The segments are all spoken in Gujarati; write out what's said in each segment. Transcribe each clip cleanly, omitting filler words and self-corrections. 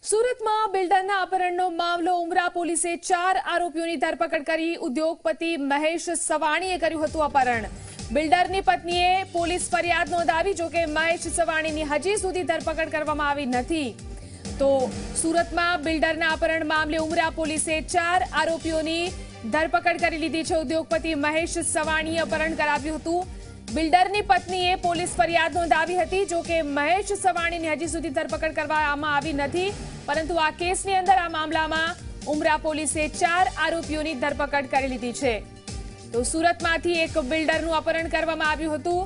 સુરતમાં બિલ્ડરના અપહરણનો મામલો ઉમરા પોલીસે 4 આરોપીઓની ધરપકડ કરી ઉદ્યોગપતિ મહેશ સવાણીએ કર્યું હતું અપહરણ। બિલ્ડરની પત્નીએ પોલીસ ફરિયાદ નોંધાવી, જો કે મહેશ સવાણીની હજી સુધી ધરપકડ કરવામાં આવી નથી। તો સુરતમાં બિલ્ડરના અપહરણ મામલે ઉમરા પોલીસે 4 આરોપીઓની ધરપકડ કરી લીધી છે। ઉદ્યોગપતિ મહેશ સવાણીએ અપહરણ કરાવ્યું હતું। બિલ્ડરની પત્નીએ પોલીસ ફરિયાદ નોંધાવી હતી, જો કે મહેશ સવાણીની હજી સુધી ધરપકડ કરવામાં આવી નથી, પરંતુ આ કેસની અંદર આ મામલામાં ઉમરા પોલીસે 4 આરોપીઓની ધરપકડ કરી લીધી છે। તો સુરતમાંથી એક બિલ્ડરનું અપહરણ કરવામાં આવ્યું હતું।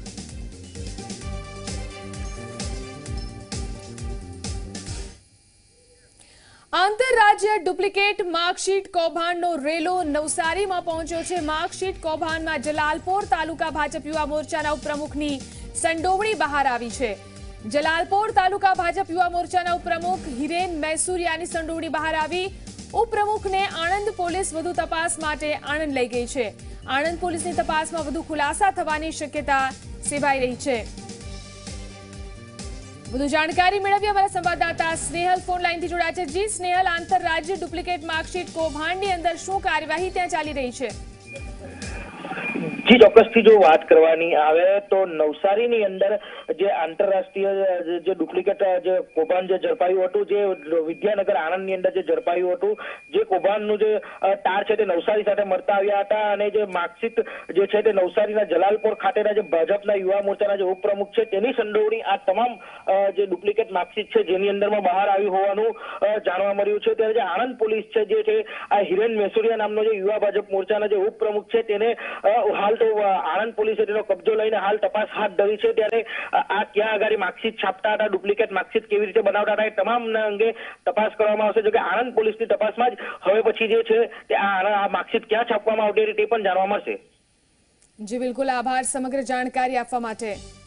આંતરરાજ્ય ડુપ્લિકેટ માર્કશીટ કૌભાંડનો રેલો નવસારીમાં પહોંચ્યો છે। માર્કશીટ કૌભાંડમાં જલાલપોર તાલુકા ભાજપ યુવા મોરચાના ઉપપ્રમુખની સંડોવણી બહાર આવી છે। જલાલપોર તાલુકા ભાજપ યુવા મોરચાના ઉપપ્રમુખ હિરેન મૈસુરિયાની સંડોવણી બહાર આવી। ઉપપ્રમુખને આણંદ પોલીસ વધુ તપાસ માટે આણંદ લઈ ગઈ છે। આણંદ પોલીસની તપાસમાં વધુ ખુલાસા થવાની શક્યતા સેવાઈ રહી છે। વધુ જાણકારી મેળવી અમારા સંવાદદાતા સ્નેહલ ફોન લાઈનથી જોડાયા છે। જી સ્નેહલ, આંતરરાજ્ય ડુપ્લિકેટ માર્કશીટ કૌભાંડની અંદર શું કાર્યવાહી ત્યાં ચાલી રહી છે? જી, ચોક્કસથી જો વાત કરવાની આવે તો નવસારીની અંદર જે આંતરરાષ્ટ્રીય જે ડુપ્લિકેટ જે કૌભાંડ જે ઝડપાયું હતું, જે વિદ્યાનગર આણંદની અંદર જે ઝડપાયું હતું, જે કૌભાંડનું જે તાર છે તે નવસારી સાથે મળતા આવ્યા હતા, અને જે માર્કશીટ જે છે તે નવસારીના જલાલપોર ખાતેના જે ભાજપના યુવા મોરચાના જે ઉપપ્રમુખ છે તેની સંડોવણી આ તમામ જે ડુપ્લિકેટ માર્કશીટ છે જેની અંદરમાં બહાર આવ્યું હોવાનું જાણવા મળ્યું છે। ત્યારે જે આણંદ પોલીસ છે જે છે આ હિરેન મૈસુરિયા નામનો જે યુવા ભાજપ મોરચાના જે ઉપપ્રમુખ છે તેને હાલ તો આણંદ પોલીસે તેનો કબજો લઈને હાલ તપાસ હાથ ધરી છે। ત્યારે આ ક્યાં આગળ માર્કશીટ છાપતા હતા, ડુપ્લિકેટ માર્કશીટ કેવી રીતે બનાવતા હતા, એ તમામના અંગે તપાસ કરવામાં આવશે। જો કે આણંદ પોલીસની તપાસમાં જ હવે પછી જે છે તે આ માર્કશીટ ક્યાં છાપવામાં આવતી તે પણ જાણવા મળશે। જી બિલકુલ, આભાર સમગ્ર જાણકારી આપવા માટે।